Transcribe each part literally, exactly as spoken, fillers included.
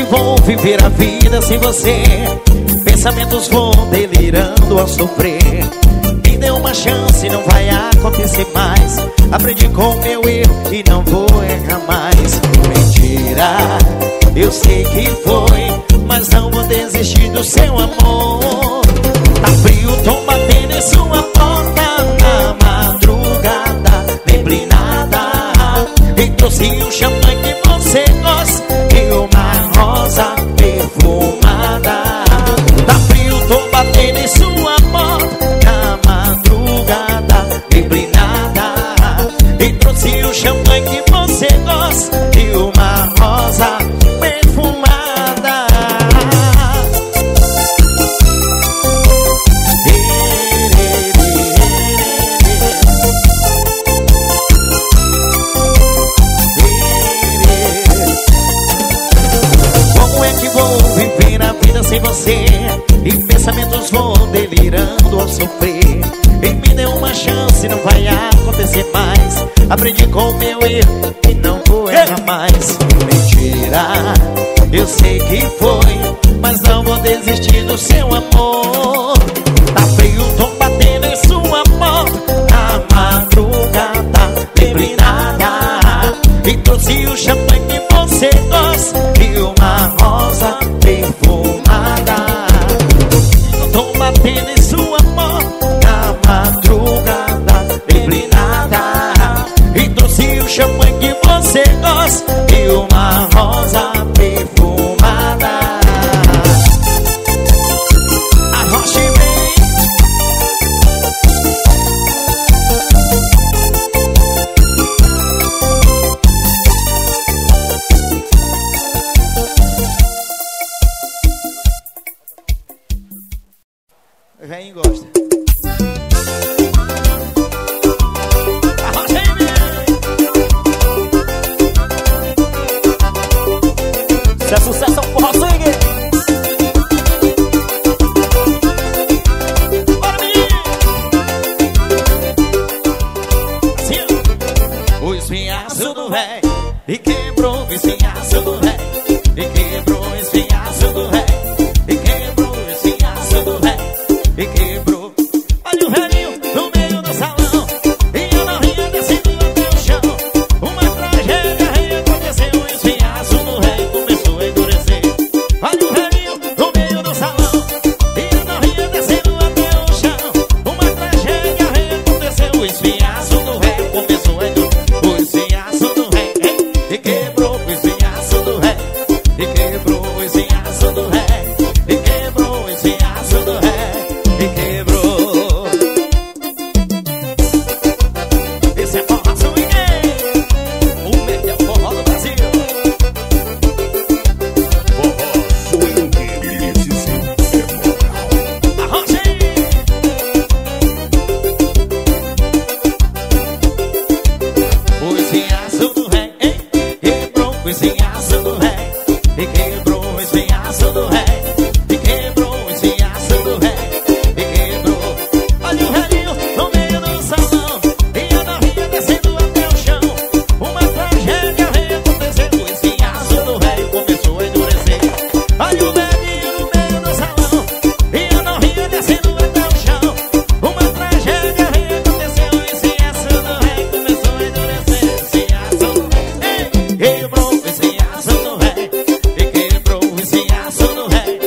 vou viver a vida sem você? Pensamentos vão delirando ao sofrer. Me dê uma chance, não vai acontecer mais. Aprendi com o meu erro e não vou errar mais. Mentira, eu sei que foi, mas não vou desistir do seu amor. Tá frio, tô batendo em sua porta na madrugada, lembrei nada. E trouxe um champanhe que você gosta e uma rosa perfumada. Tá frio, tô batendo em sua porta na madrugada, lembrei nada. E trouxe um champanhe que você gosta e uma rosa perfumada. Sem você, e pensamentos vão delirando ao sofrer. E me dê uma chance, não vai acontecer mais. Aprendi com o meu erro e não vou errar mais. Mentira, eu sei que foi, mas não vou desistir do seu amor. Tá frio, tô batendo em sua porta na madrugada, lembrei nada. E trouxe o champanhe que você gosta e uma rosa perfumada. Tô batendo em sua porta na madrugada, lembrei nada. E trouxe o champanhe que você gosta e uma rosa perfumada. Arrocha e vem. Vem, gosta. Arrocha e vem. Se é sucesso, porra, sangue. Bora, menino. Assim, o espinhaço do véi e quebrou o espinhaço do véi. E quebrou o espinhaço do véi. E quebrou o espinhaço do véi. E quebrou. Olha o velhinho no meio do salão e a novinha descendo até o chão. Uma tragédia reaconteceu, o espinhaço do rei começou a endurecer. Olha o velhinho no meio do salão e a novinha descendo até o chão. Uma tragédia reaconteceu, o espinhaço do rei começou a endurecer. O espinhaço do rei e quebrou o espinhaço do rei. E quebrou o espinhaço do rei. E quebrou o espinhaço do rei. E quebrou. Esse é forró swing, o melhor forró do Brasil. Forró swing, esse sim é moral. Arrocha aí. O espinhaço do rei, hein? Quebrou o espinhaço do rei. E quebrou o espinhaço do rei. E quebrou o espinhaço do rei. E quebrou. Olha o velhinho no meio do salão e a novinha descendo até o chão. Uma tragédia reaconteceu, o espinhaço do rei começou a endurecer. Olha o velhinho no meio do salão e a novinha descendo até o chão. Uma tragédia reaconteceu, o espinhaço do rei começou a endurecer. O espinhaço do rei, ei, quebrou o espinhaço do rei. E quebrou o espinhaço do rei.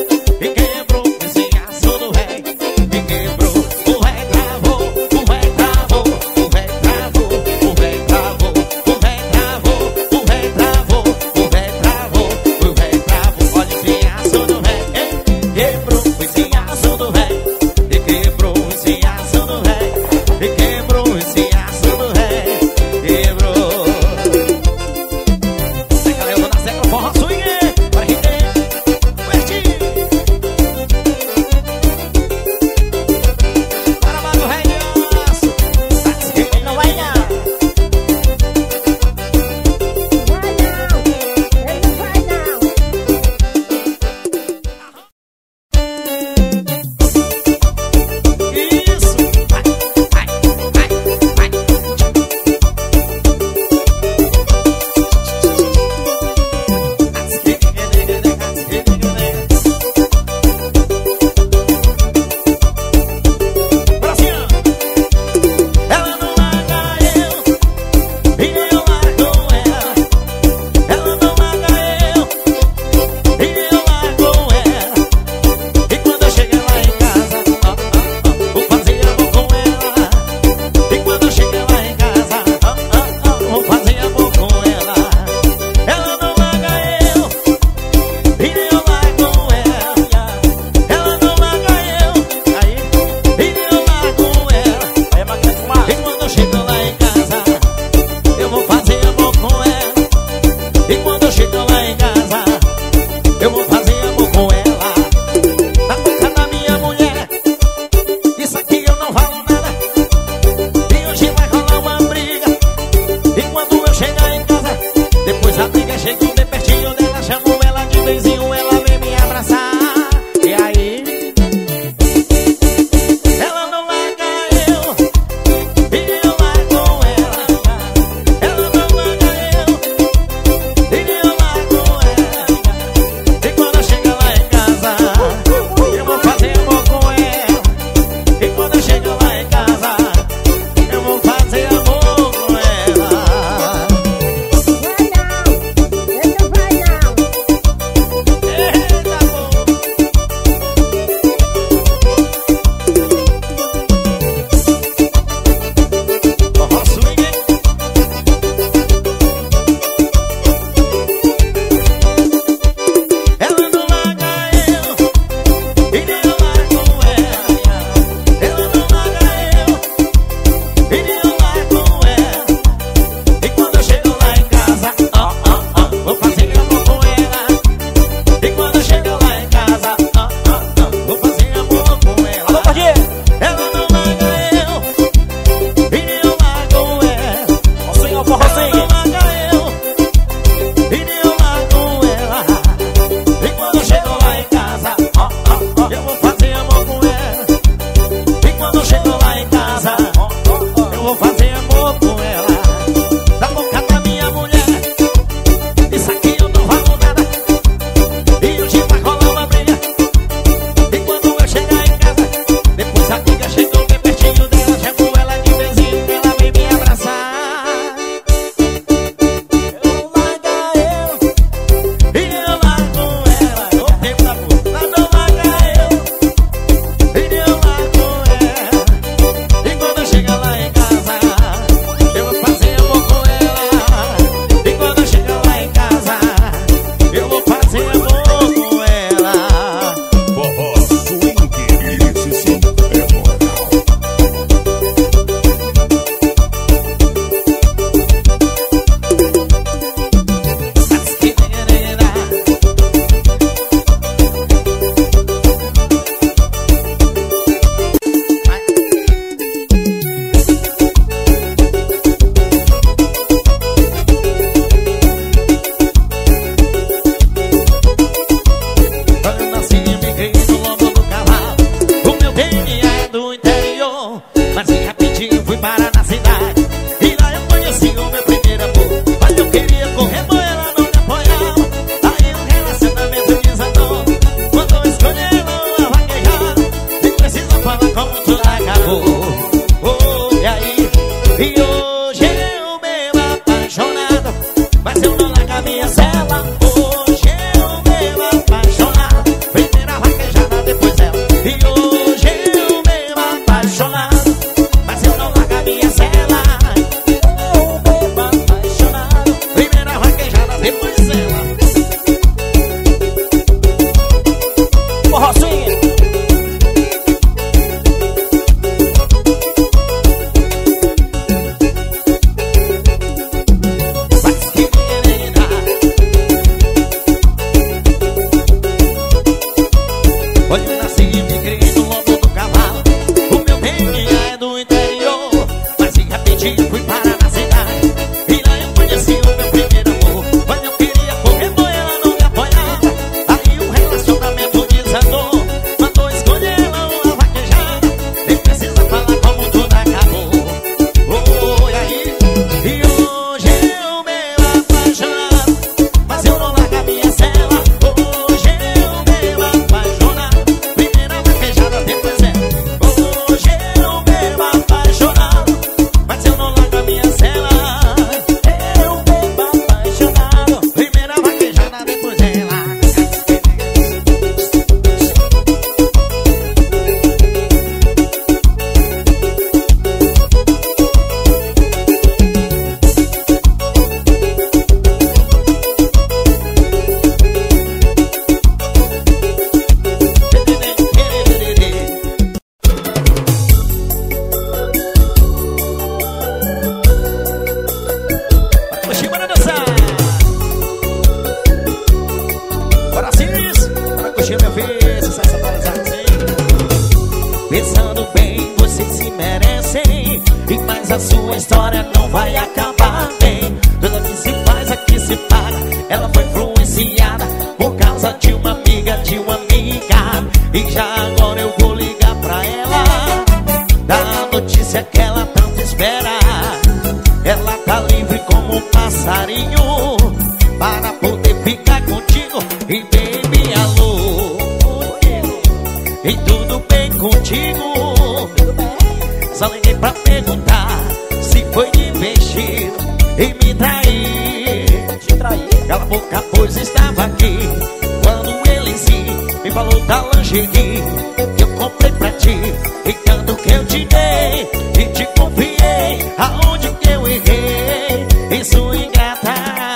ver se essa atualizada assim. Pensando bem, vocês se merecem, e mais a sua história não vai acabar bem. Tudo que se faz aqui se paga. Ela foi influenciada por causa de uma amiga, de uma amiga. E já agora eu vou ligar pra ela, dar a notícia que ela tanto espera. Ela tá livre como um passarinho para poder ficar contigo. E baby, alô, e tudo bem contigo? Só liguei pra perguntar se foi divertido e me trair. Te trair? Cala a boca, pois estava aqui quando ele sim me falou da lingerie que eu comprei pra ti. E tanto que eu te dei e te confiei, aonde que eu errei? Isso ingrata.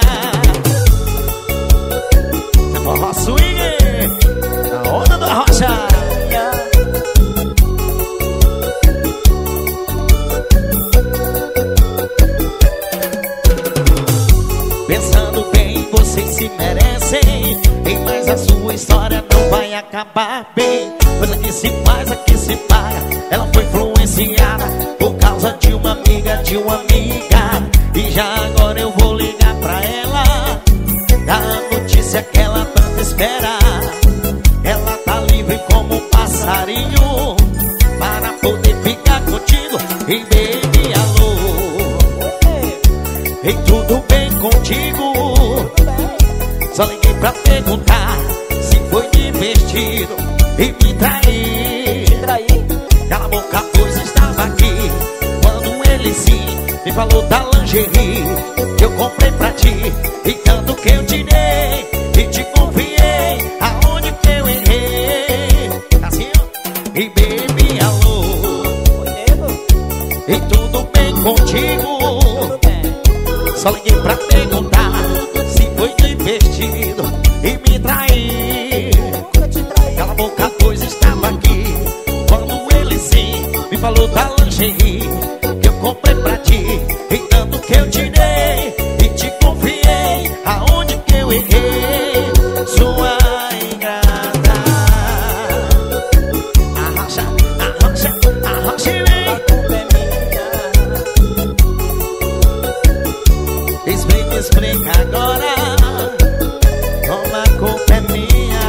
Forró swing, a onda da rocha. Pensando bem, vocês se merecem, e mais a sua história não vai acabar bem. Coisa que se faz, aqui se paga. Ela foi influenciada por causa de uma amiga, de uma amiga. E já agora eu vou ligar pra ela, dar a notícia que ela tanto espera. Ela tá livre como um passarinho para poder ficar contigo. E baby, alô, e tudo bem contigo? Só liguei pra perguntar se foi divertido e me trair. Te trair? Cala a boca, pois estava aqui quando ele sim me falou da lingerie que eu comprei pra ti. E tanto que eu te dei e te confiei, aonde que eu errei? Assim, ó. E baby, alô, e tudo bem contigo? Tudo bem. Só liguei pra perguntar se foi divertido e me trair. Nunca te traí. Cala a boca, pois estava aqui quando ele sim me falou da lingerie que eu comprei pra ti. E tanto que eu te dei e te confiei, aonde que eu errei? Sua ingrata. Arrocha, arrocha, arrocha em mim. A culpa é minha. Explica, explica agora, como a culpa é minha.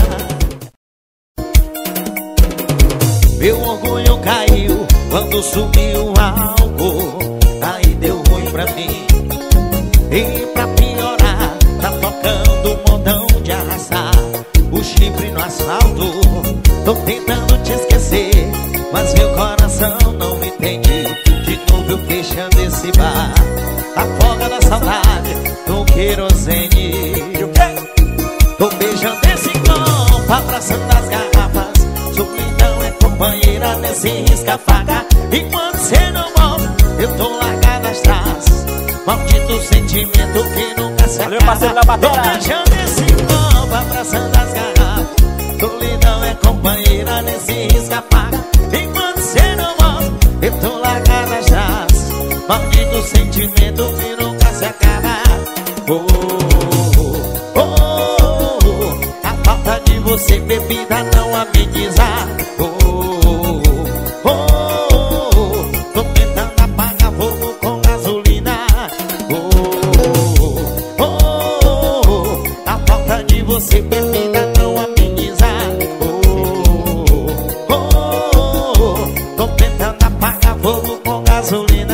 Meu orgulho caiu quando subiu o álcool, aí deu ruim pra mim. E pra piorar, tá tocando um modão de arrastar o chifre no asfalto. Tô tentando te esquecer, mas meu coração não me entende. De novo eu fechando esse bar, afoga da saudade no querosene. Tô beijando esse copo, abraçando as garrafas. Solidão é companheira nesse risca-faca. E quando cê não volta, eu tô largado atrás. Maldito sentimento que nunca se Valeu, acaba. parceiro da bateria. Tô beijando esse copo, abraçando as garrafas. Solidão é companheira nesse risca-faca. E quando cê não volta, eu tô largado atrás. Maldito sentimento que nunca se acaba. Oh, oh, oh, oh. A falta de você, bebida, não ameniza. Oh, oh, oh, oh. Tô tentando apagar fogo com gasolina. Oh, oh, oh, oh. A falta de você, bebida, não ameniza. Oh, oh, oh. Tô tentando apagar fogo com gasolina.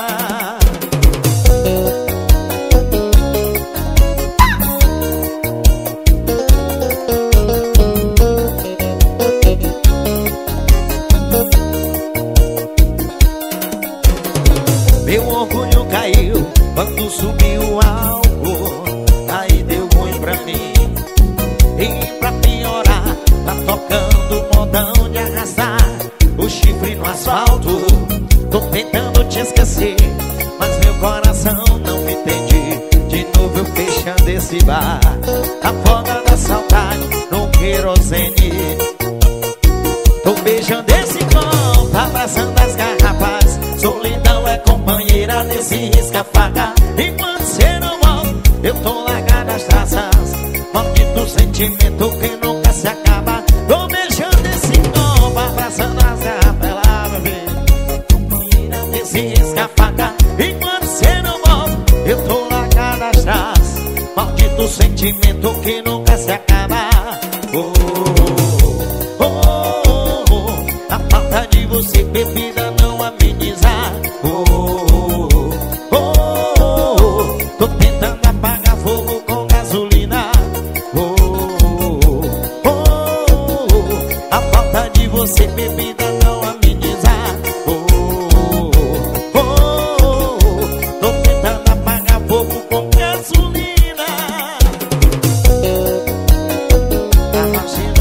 Meu orgulho caiu quando subiu o álcool, aí deu ruim pra mim. E pra piorar, tá tocando um modão de arrastar o chifre no asfalto. Tô tentando te esquecer, mas meu coração não me entende. De novo eu fechando esse bar, afoga da saudade no querosene. Tô beijando esse copo, abraçando as garrafas. Solidão é companheira nesse risca-faca. Enquanto cê não volta, eu tô largado as traças. Maldito sentimento que nunca se acaba. Tô beijando esse copo, abraçando as garrafas, bebê. Esse escapaca, enquanto cê não volta, eu tô largado atrás. Maldito sentimento que nunca se acaba. Oh, oh, oh, oh. A falta de você, bebida, não ameniza. Oh, oh, oh, oh. Tô tentando apagar fogo com gasolina. Oh, oh, oh, oh. A falta de você, bebida, não ameniza. Oh, oh, oh, oh. Tô tentando apagar fogo com gasolina. Tá